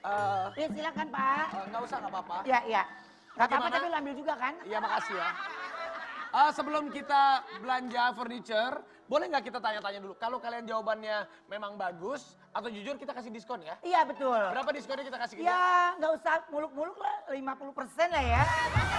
Ya silakan Pak. Nggak usah, nggak apa-apa. Ya, ya. Nggak apa-apa Bagaimana? tapi lu ambil juga kan? Iya, makasih ya. Sebelum kita belanja furniture, boleh nggak kita tanya-tanya dulu? Kalau kalian jawabannya memang bagus atau jujur, kita kasih diskon ya. Iya betul. Berapa diskonnya kita kasih ke dia? Ya nggak usah muluk-muluk lah, 50% lah ya.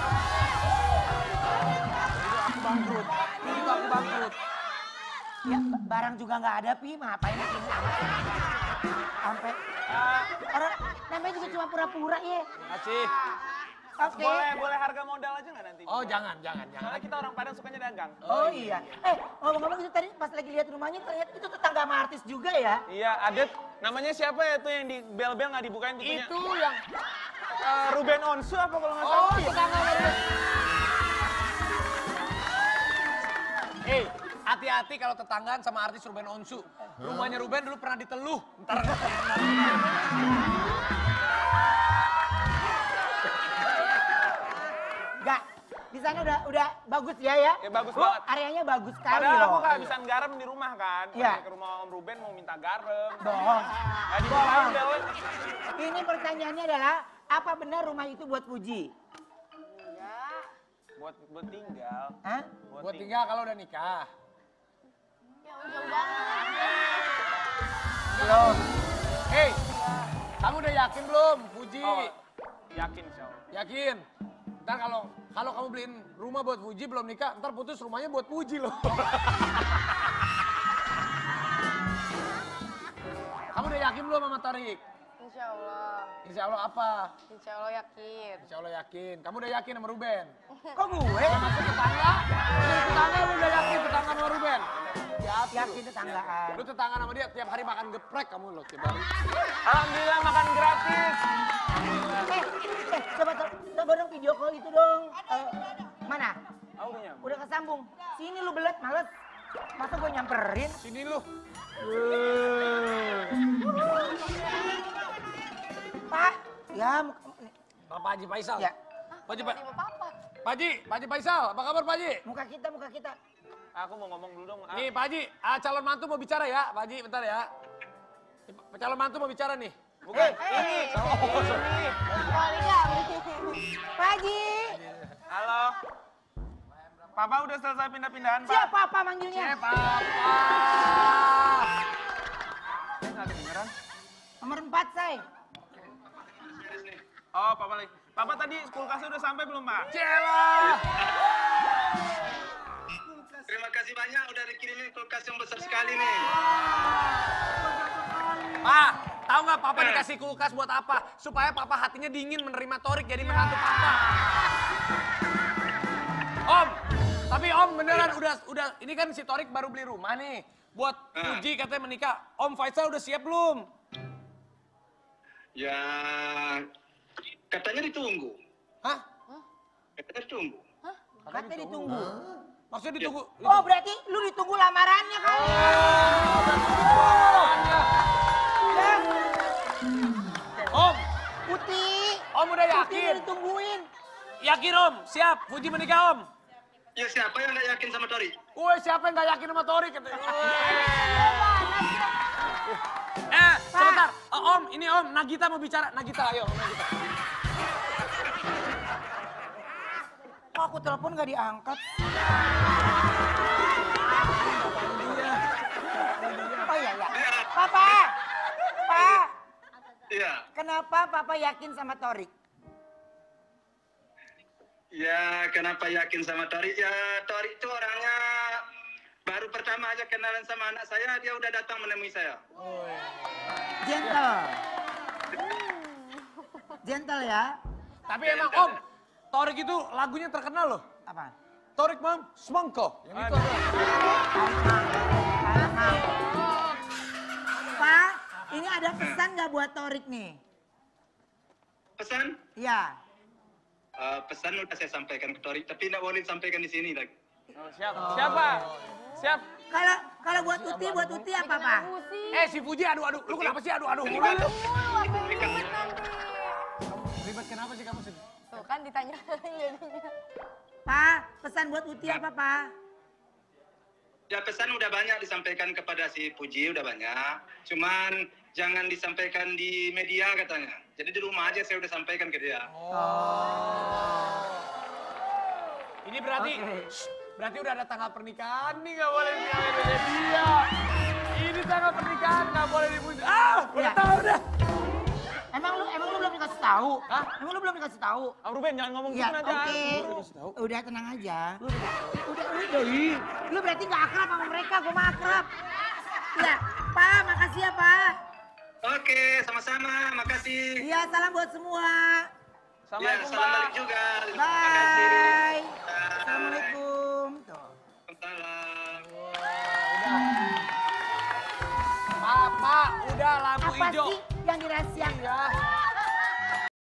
Ini aku bangkrut. Ini aku bangkrut. Ya barang juga nggak ada Pi, ngapain ini amat. Sampai orang namanya juga cuma pura-pura ya. Kasih. Oke. Boleh harga modal aja nggak nanti? Oh jangan. Soalnya kita orang Padang sukanya dagang. Oh iya. Ngomong-ngomong itu tadi pas lagi lihat rumahnya ternyata itu tetangga sama artis juga ya. Iya, Adet. Namanya siapa ya tuh yang di bel-bel nggak dibukain pintunya? Itu yang... Ruben Onsu apa kalau nggak salah? Oh, tetangga Ruben. Hati-hati kalau tetanggaan sama artis Ruben Onsu. Rumahnya Ruben dulu pernah diteluh. Ntar Enggak. Di sana udah bagus ya ya. Ya bagus banget. Areanya bagus sekali Padahal aku loh. kehabisan garam di rumah kan. Iya. Ke rumah Om Ruben mau minta garam. Bohong. Nggak dibukain belnya. Ini pertanyaannya adalah apa benar rumah itu buat Puji? Buat tinggal. Hah? buat tinggal kalau udah nikah. Belum. Hei, kamu udah yakin belum, Puji? Oh, yakin insya Allah. Yakin? Ntar kalau kamu beliin rumah buat Puji belum nikah, ntar putus rumahnya buat Puji loh. Kamu udah yakin belum sama Tarik? Insya Allah. Insya Allah apa? Insya Allah yakin. Insya Allah yakin. Kamu udah yakin sama Ruben? Kok gue? Masuk tetangga? Tetangga lu udah yakin tetangga sama Ruben? Yakin tetanggaan. Lu tetangga sama dia tiap hari makan geprek kamu loh tiap hari. Alhamdulillah makan gratis. Coba dong video call itu dong. Mana? Oh, udah nyampe. Udah kesambung. Sini lu belet, males. Masa gue nyamperin? Sini lu. Pak, ya Bapak Haji Faisal. Ya. Pak Haji, Tiba papa. Pak Haji Faisal, apa kabar Pak Haji? muka kita. Aku mau ngomong dulu dong. Nih Pak Haji, calon mantu mau bicara ya, Pak Haji bentar ya. Calon mantu mau bicara nih. Bukan. Ini. Pak Haji. Halo. Papa udah selesai pindah-pindahan, Pak. Siapa Pak manggilnya? Papa. Nggak kedengeran. Nomor 4, say. Oh, Papa lagi. Papa tadi kulkasnya udah sampai belum, Pak? Cela. Terima kasih banyak udah dikirimin kulkas yang besar sekali nih. Pak, tahu nggak Papa dikasih kulkas buat apa? Supaya Papa hatinya dingin menerima Torik jadi menantu Papa. Om, tapi Om beneran udah ini kan si Torik baru beli rumah nih. Buat Puji katanya menikah. Om Faisal udah siap belum? Ya, katanya ditunggu. Hah? Katanya ditunggu. Katanya ditunggu. Maksudnya ditunggu? Oh, berarti lu ditunggu lamarannya kali. Ya, Om, Putih. Om udah Putih yakin? udah ditungguin. Yakin Om? Siap, Puji menikah Om? Ya siapa yang nggak yakin sama Tori? Woi, siapa yang gak yakin sama Torik? Sebentar. Om, ini Om, Nagita mau bicara. Nagita, ayo Nagita. Kok aku telepon gak diangkat? Oh iya, ya. Papa! Pak! Iya. Kenapa Papa yakin sama Torik? Ya, kenapa yakin sama Tori? Ya, Tori itu orangnya baru pertama aja kenalan sama anak saya, dia udah datang menemui saya. Gentle. Gentle ya. Tapi emang Om, Torik itu lagunya terkenal loh. Apa? Torik Mam, Semangko. Yang itu Pak, ini ada pesan nggak buat Torik nih? Pesan? Iya. Pesan udah saya sampaikan ke Tori, tapi nggak boleh sampaikan di sini lagi. Oh, siap. Siapa? Siap. Kalau buat Uti apa Pak? si Puji adu-adu. Lu kenapa sih adu-adu mulu? Ribet kenapa sih kamu sih? Tuh kan ditanya jadinya. Pak, pesan buat Uti apa Pak? Ya pesan udah banyak disampaikan kepada si Puji, udah banyak. Cuman jangan disampaikan di media katanya. Jadi di rumah aja saya udah sampaikan ke dia. Ini berarti, Oke. berarti udah ada tanggal pernikahan nih, nggak boleh dibilangin ke media. Ini tanggal pernikahan nggak boleh dipuji. Udah Ya. tahu dah. Emang lu belum dikasih tahu? Hah? Emang lu belum dikasih tahu? Ruben jangan ngomong Ya, gitu nanti. oke. Udah tenang aja. Udah. Lu berarti nggak akrab sama mereka, gua mah akrab. Ya, Pak, makasih ya, Pak. Oke, sama-sama. Makasih. Iya, salam buat semua. Ya, Assalamualaikum, salam Pak. balik juga. Terima kasih. Bye. Bye. Assalamualaikum. Tuh. Salam. Pak, udah lampu Apa hijau. sih yang dirahasiakan? Ya.